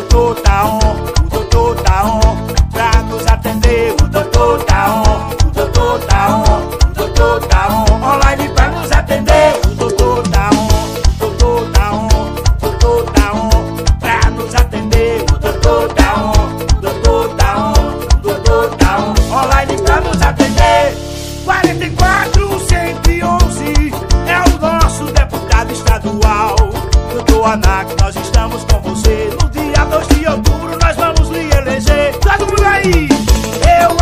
doutor tá on, o doutor tá on, pra nos atender. O doutor tá on, o doutor tá on, o doutor tá on, online pra nos atender. O doutor tá on, o doutor tá on, o doutor tá on, pra nos atender. O doutor tá on, o doutor tá on, o doutor tá on, online pra nos atender. 44 111 é o nosso deputado estadual, doutor Anax, nós estamos com você. No dia 2 de outubro nós vamos lhe eleger. Todo mundo aí! Eu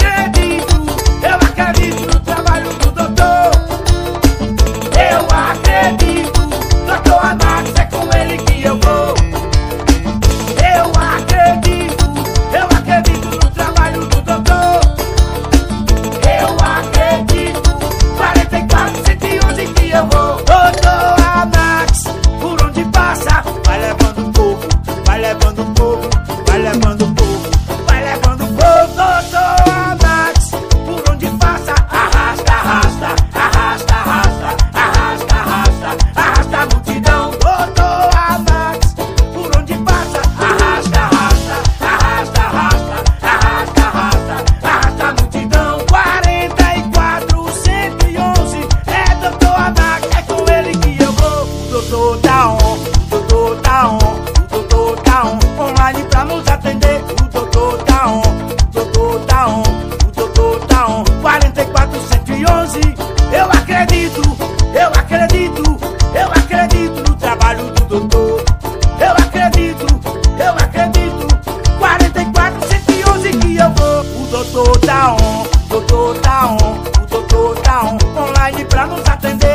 acredito no trabalho do doutor. Eu acredito, doutor Anax, é com ele que eu vou. Eu acredito no trabalho do doutor. Eu acredito, 44 111 que eu vou. Doutor Anax, por onde passa, vai levando o povo, vai levando o povo, vai levando o povo, vai levando o povo. Doutor Anax, por onde passa, arrasta, arrasta, arrasta, arrasta, arrasta, arrasta, arrasta a multidão. Doutor Anax, por onde passa, arrasta, arrasta, arrasta, arrasta, arrasta, arrasta, arrasta a multidão. 44 111 é doutor Anax, é com ele que eu vou. O doutor tá on, o doutor tá on, o doutor tá on, online pra nos atender. O doutor tá on, o doutor tá on, o doutor tá on, 44 111. Eu acredito, eu acredito, eu acredito no trabalho do doutor. Eu acredito, 44 111 que eu vou. O doutor tá on, o doutor tá on, o doutor tá on, online pra nos atender.